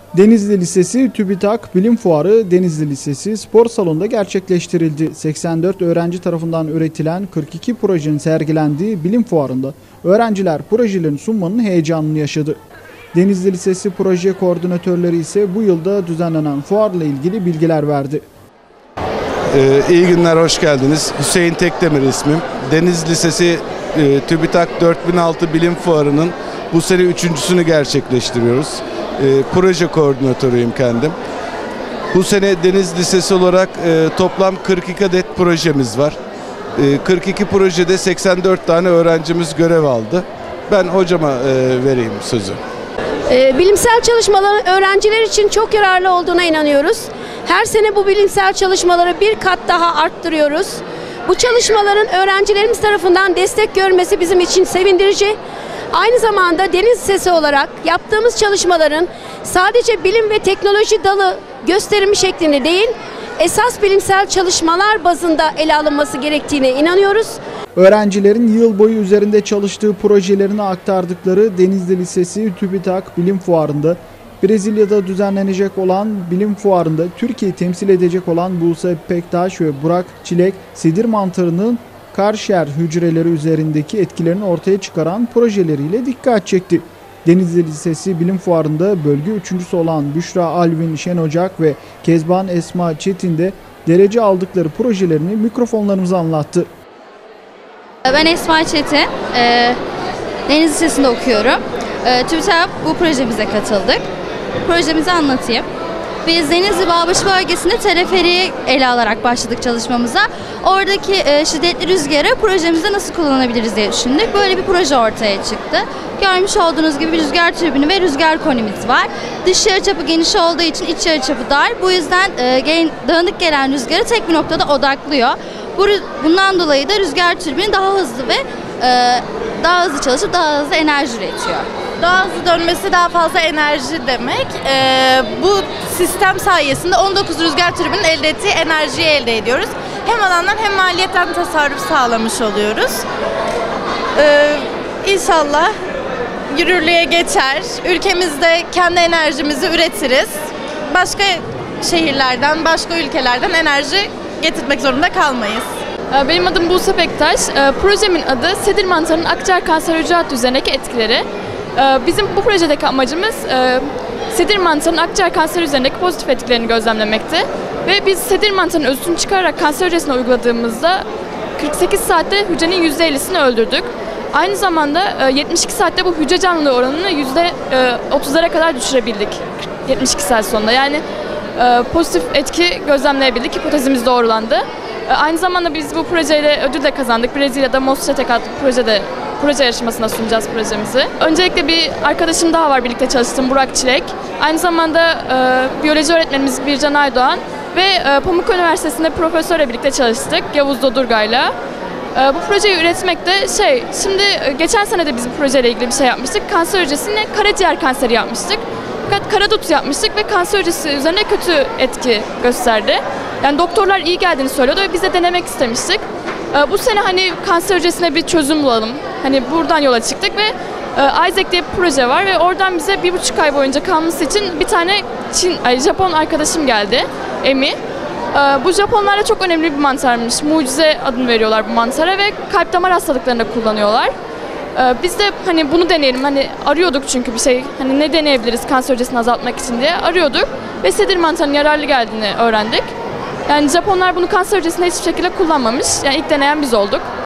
Denizli Lisesi TÜBİTAK Bilim Fuarı Denizli Lisesi Spor Salonu'nda gerçekleştirildi. 84 öğrenci tarafından üretilen 42 projenin sergilendiği bilim fuarında öğrenciler projelerini sunmanın heyecanını yaşadı. Denizli Lisesi proje koordinatörleri ise bu yılda düzenlenen fuarla ilgili bilgiler verdi. İyi günler, hoş geldiniz. Hüseyin Tekdemir ismim. Denizli Lisesi TÜBİTAK 4006 Bilim Fuarı'nın bu sene üçüncüsünü gerçekleştiriyoruz. Proje koordinatörüyüm kendim. Bu sene Denizli Lisesi olarak toplam 42 adet projemiz var. 42 projede 84 tane öğrencimiz görev aldı. Ben hocama vereyim sözü. Bilimsel çalışmaların öğrenciler için çok yararlı olduğuna inanıyoruz. Her sene bu bilimsel çalışmaları bir kat daha arttırıyoruz. Bu çalışmaların öğrencilerimiz tarafından destek görmesi bizim için sevindirici. Aynı zamanda Deniz Lisesi olarak yaptığımız çalışmaların sadece bilim ve teknoloji dalı gösterimi şeklinde değil, esas bilimsel çalışmalar bazında ele alınması gerektiğine inanıyoruz. Öğrencilerin yıl boyu üzerinde çalıştığı projelerini aktardıkları Denizli Lisesi TÜBİTAK Bilim Fuarı'nda, Brezilya'da düzenlenecek olan bilim fuarında Türkiye'yi temsil edecek olan Buse Pektaş ve Burak Çilek, sedir mantarının Karşer hücreleri üzerindeki etkilerini ortaya çıkaran projeleriyle dikkat çekti. Denizli Lisesi Bilim Fuarı'nda bölge üçüncüsü olan Büşra Alvin Şenocak ve Kezban Esma Çetin de derece aldıkları projelerini mikrofonlarımıza anlattı. Ben Esma Çetin, Denizli Lisesi'nde okuyorum. TÜBİTAK bu projemize katıldık. Projemizi anlatayım. Biz Denizli Bağbaşı bölgesinde teleferiği ele alarak başladık çalışmamıza. Oradaki şiddetli rüzgarı projemizde nasıl kullanabiliriz diye düşündük. Böyle bir proje ortaya çıktı. Görmüş olduğunuz gibi bir rüzgar türbünü ve rüzgar konimiz var. Dış yarıçapı geniş olduğu için iç yarıçapı dar. Bu yüzden dağınık gelen rüzgarı tek bir noktada odaklıyor. Bundan dolayı da rüzgar türbini daha hızlı ve daha hızlı çalışıp daha hızlı enerji üretiyor. Daha hızlı dönmesi daha fazla enerji demek. Bu sistem sayesinde 19 rüzgar türbinin elde ettiği enerjiyi elde ediyoruz. Hem alandan hem maliyetten tasarruf sağlamış oluyoruz. İnşallah yürürlüğe geçer. Ülkemizde kendi enerjimizi üretiriz. Başka şehirlerden, başka ülkelerden enerji getirmek zorunda kalmayız. Benim adım Buse Pektaş. Projemin adı sedir mantarının akciğer kanser hücre hattı üzerindeki etkileri. Bizim bu projedeki amacımız sedir mantarının akciğer kanseri üzerindeki pozitif etkilerini gözlemlemekti. Ve biz sedir mantarının özütünü çıkararak kanser hücresine uyguladığımızda 48 saatte hücrenin %50'sini öldürdük. Aynı zamanda 72 saatte bu hücre canlılığı oranını %30'lara kadar düşürebildik 72 saat sonunda. Yani pozitif etki gözlemleyebildik, hipotezimiz doğrulandı. Aynı zamanda biz bu projeyle ödül de kazandık. Brezilya'da Mosçetek adlı proje yarışmasına sunacağız projemizi. Öncelikle bir arkadaşım daha var birlikte çalıştığım, Burak Çilek. Aynı zamanda biyoloji öğretmenimiz Bircan Aydoğan ve Pamukkale Üniversitesi'nde profesörle birlikte çalıştık, Yavuz Dodurga'yla. Bu projeyi üretmekte şimdi geçen sene de biz bu projeyle ilgili bir şey yapmıştık. Kanser hücresine karaciğer kanseri yapmıştık. Fakat karadut yapmıştık ve kanser hücresi üzerine kötü etki gösterdi. Yani doktorlar iyi geldiğini söylüyordu ve biz de denemek istemiştik. Bu sene hani kanser hücresine bir çözüm bulalım. Hani buradan yola çıktık ve Isaac diye bir proje var ve oradan bize 1,5 ay boyunca kalması için bir tane Japon arkadaşım geldi, Emi. Bu Japonlarla çok önemli bir mantarmış. Mucize adını veriyorlar bu mantara ve kalp damar hastalıklarında kullanıyorlar. Biz de hani bunu deneyelim, hani arıyorduk çünkü bir şey, hani ne deneyebiliriz kanser hücresini azaltmak için diye arıyorduk ve sedir mantarının yararlı geldiğini öğrendik. Yani Japonlar bunu kanser hücresinde hiçbir şekilde kullanmamış. Yani ilk deneyen biz olduk.